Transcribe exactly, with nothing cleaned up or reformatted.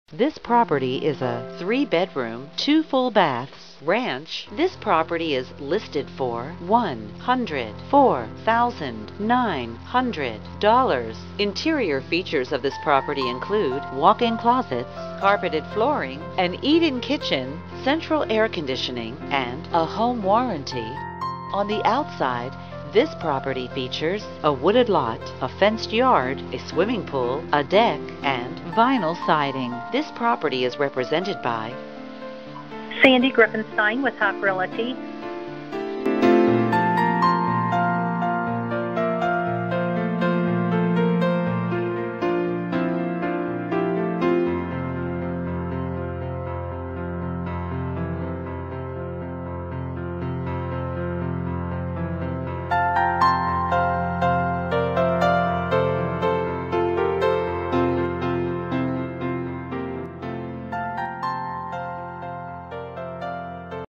This property is a three-bedroom, two full baths ranch. This property is listed for one hundred four thousand nine hundred dollars. Interior features of this property include walk-in closets, carpeted flooring, an eat-in kitchen, central air conditioning, and a home warranty. On the outside, this property features a wooded lot, a fenced yard, a swimming pool, a deck, and vinyl siding. This property is represented by Sandy Griffinstein with HUFF Realty.